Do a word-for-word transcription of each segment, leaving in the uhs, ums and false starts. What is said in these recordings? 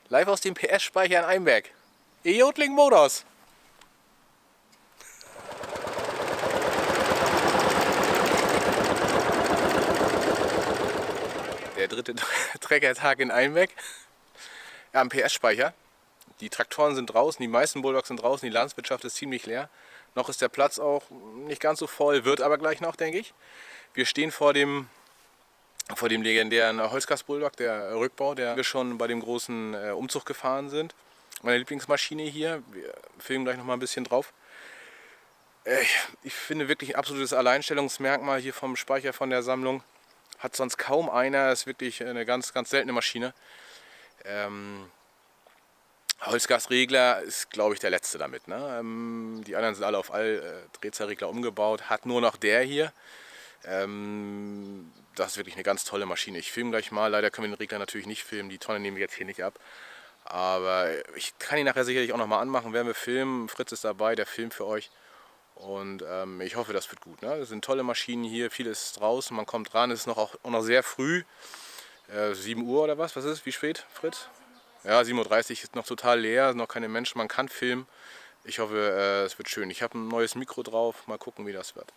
Live aus dem P S-Speicher in Einberg. E-Jodling Motors. Der dritte Treckertag in Einberg. Ja, am P S-Speicher. Die Traktoren sind draußen, die meisten Bulldogs sind draußen, die Landwirtschaft ist ziemlich leer. Noch ist der Platz auch nicht ganz so voll, wird aber gleich noch, denke ich. Wir stehen vor dem, vor dem legendären Holzgas-Bulldog, der Rückbau, der wir schon bei dem großen äh, Umzug gefahren sind. Meine Lieblingsmaschine hier, wir filmen gleich noch mal ein bisschen drauf. Äh, ich finde wirklich ein absolutes Alleinstellungsmerkmal hier vom Speicher von der Sammlung. Hat sonst kaum einer, ist wirklich eine ganz, ganz seltene Maschine. Ähm, Holzgasregler ist, glaube ich, der letzte damit. Ne? Ähm, die anderen sind alle auf All-Drehzahlregler umgebaut. Hat nur noch der hier. Ähm, das ist wirklich eine ganz tolle Maschine. Ich filme gleich mal. Leider können wir den Regler natürlich nicht filmen. Die Tonne nehmen wir jetzt hier nicht ab. Aber ich kann ihn nachher sicherlich auch noch mal anmachen, werden wir filmen. Fritz ist dabei, der filmt für euch. Und ähm, ich hoffe, das wird gut. Ne? Das sind tolle Maschinen hier. Vieles ist draußen. Man kommt ran. Es ist noch, auch, auch noch sehr früh. Äh, sieben Uhr oder was? Was ist es? Wie spät, Fritz? Ja, sieben Uhr dreißig ist noch total leer, noch keine Menschen, man kann filmen. Ich hoffe, äh, es wird schön. Ich habe ein neues Mikro drauf, mal gucken, wie das wird.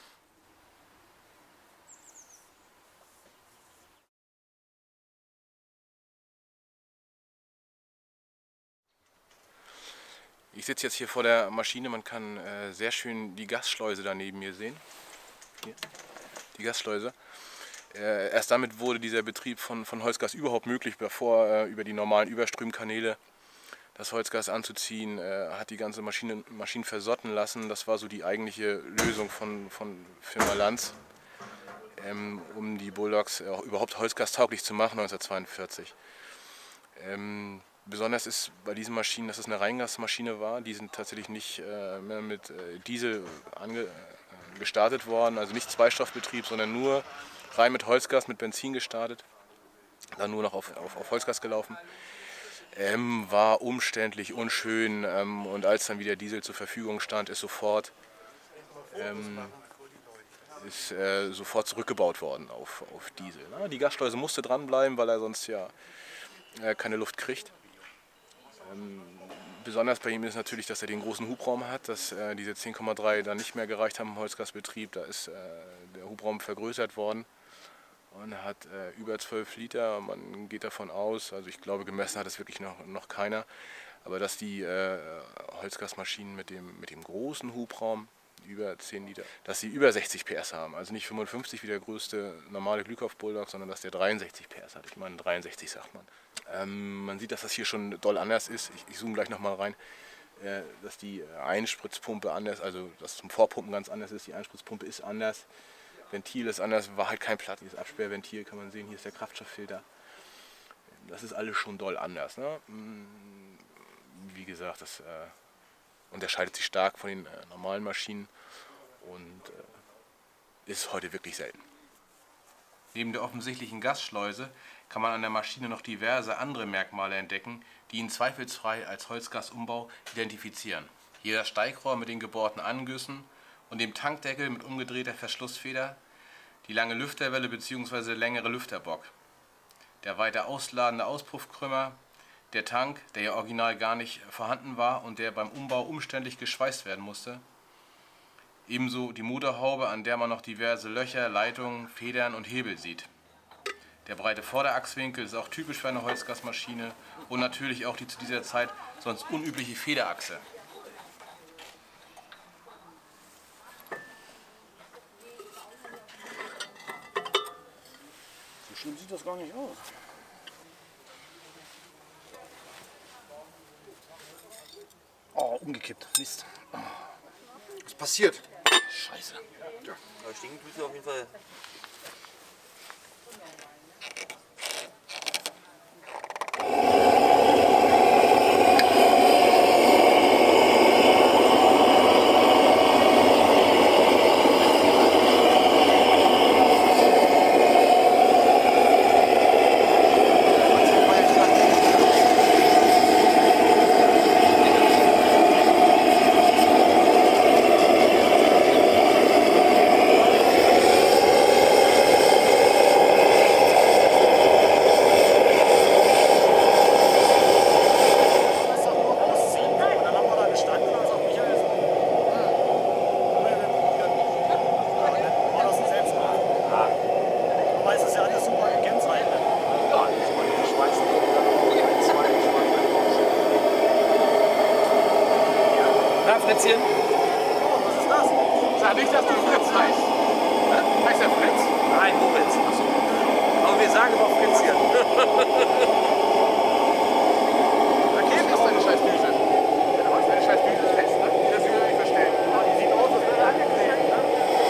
Ich sitze jetzt hier vor der Maschine, man kann äh, sehr schön die Gasschleuse da neben mir sehen. Hier, die Gasschleuse. Äh, erst damit wurde dieser Betrieb von, von Holzgas überhaupt möglich, bevor äh, über die normalen Überströmkanäle das Holzgas anzuziehen, äh, hat die ganze Maschine, Maschinen versotten lassen. Das war so die eigentliche Lösung von, von Firma Lanz, ähm, um die Bulldogs auch überhaupt holzgastauglich zu machen neunzehnhundertzweiundvierzig. Ähm, besonders ist bei diesen Maschinen, dass es eine Reingasmaschine war. Die sind tatsächlich nicht äh, mehr mit äh, Diesel ange, äh, gestartet worden, also nicht Zweistoffbetrieb, sondern nur rein mit Holzgas, mit Benzin gestartet, dann nur noch auf, auf, auf Holzgas gelaufen. Ähm, war umständlich, unschön ähm, und als dann wieder Diesel zur Verfügung stand, ist sofort, ähm, ist, äh, sofort zurückgebaut worden auf, auf Diesel. Na, die Gasschleuse musste dranbleiben, weil er sonst ja äh, keine Luft kriegt. Ähm, besonders bei ihm ist natürlich, dass er den großen Hubraum hat, dass äh, diese zehn Komma drei dann nicht mehr gereicht haben im Holzgasbetrieb. Da ist äh, der Hubraum vergrößert worden. Und hat äh, über zwölf Liter, man geht davon aus, also ich glaube gemessen hat es wirklich noch, noch keiner, aber dass die äh, Holzgasmaschinen mit dem, mit dem großen Hubraum, über zehn Liter, dass sie über sechzig P S haben, also nicht fünfundfünfzig wie der größte normale Glückauf-Bulldog, sondern dass der dreiundsechzig P S hat, ich meine dreiundsechzig sagt man. Ähm, man sieht, dass das hier schon doll anders ist, ich, ich zoome gleich nochmal rein, äh, dass die Einspritzpumpe anders, also das zum Vorpumpen ganz anders ist, die Einspritzpumpe ist anders. Ventil ist anders, war halt kein plattiges Absperrventil, kann man sehen, hier ist der Kraftstofffilter. Das ist alles schon doll anders. Ne? Wie gesagt, das äh, unterscheidet sich stark von den äh, normalen Maschinen und äh, ist heute wirklich selten. Neben der offensichtlichen Gasschleuse kann man an der Maschine noch diverse andere Merkmale entdecken, die ihn zweifelsfrei als Holzgasumbau identifizieren. Hier das Steigrohr mit den gebohrten Angüssen und dem Tankdeckel mit umgedrehter Verschlussfeder, die lange Lüfterwelle bzw. längere Lüfterbock, der weiter ausladende Auspuffkrümmer, der Tank, der ja original gar nicht vorhanden war und der beim Umbau umständlich geschweißt werden musste, ebenso die Motorhaube, an der man noch diverse Löcher, Leitungen, Federn und Hebel sieht. Der breite Vorderachswinkel ist auch typisch für eine Holzgasmaschine und natürlich auch die zu dieser Zeit sonst unübliche Federachse. So schlimm sieht das gar nicht aus. Oh, umgekippt. Mist. Oh. Was passiert? Scheiße. Ja. Aber stinken tut es auf jeden Fall. Fritzchen? Was ist das? Sag nicht, dass du Fritz heißt. Ne? Heißt der Fritz? Nein, Moritz. Achso. Aber wir sagen immer Fritzchen. Okay, was ist deine scheiß Düse? Deine scheiß Düse ist fest, ne? Das will ich nicht verstehen. Die sieht aus, als wäre er angeklebt, ne?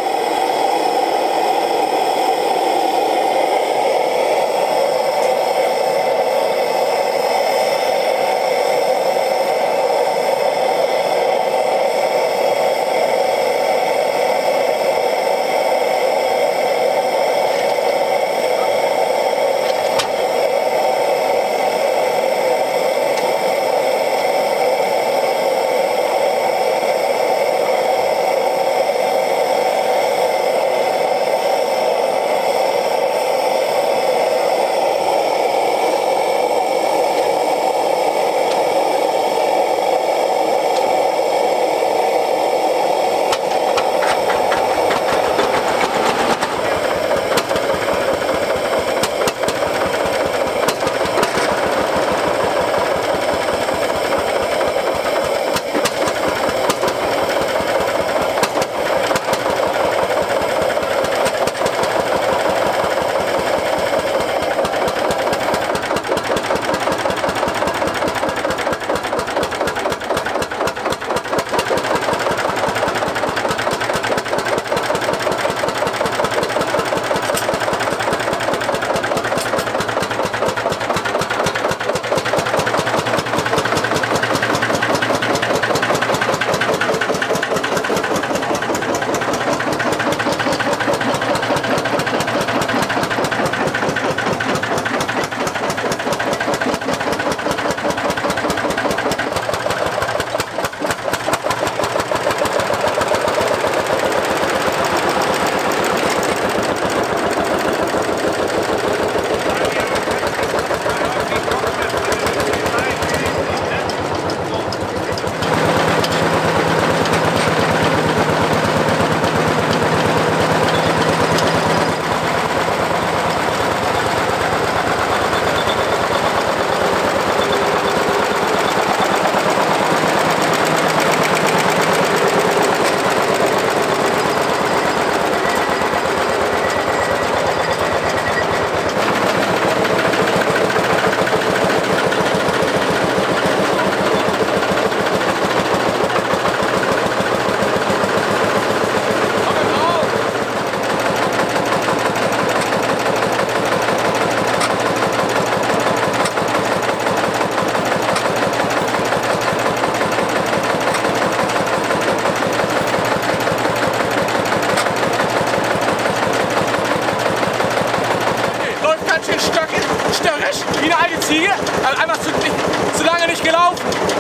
Wie eine alte Ziege, also einfach zu, nicht, zu lange nicht gelaufen.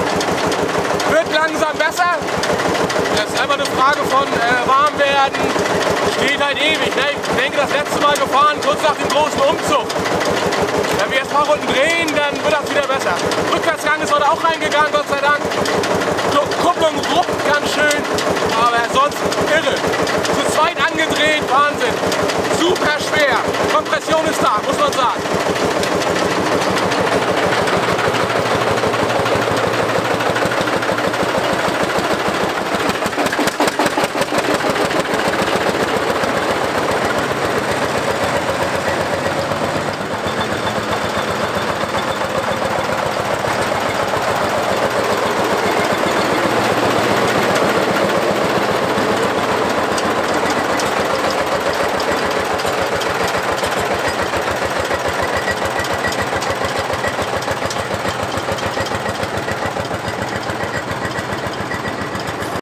Wird langsam besser. Das ist einfach eine Frage von äh, warm werden. Steht halt ewig. Ne? Ich denke, das letzte Mal gefahren, kurz nach dem großen Umzug. Wenn wir jetzt ein paar Runden drehen, dann wird das wieder besser. Rückwärtsgang ist heute auch reingegangen, Gott sei Dank. Kupplung ruppt ganz schön, aber sonst irre. Zu zweit angedreht, Wahnsinn. Super schwer. Kompression ist da, muss man sagen.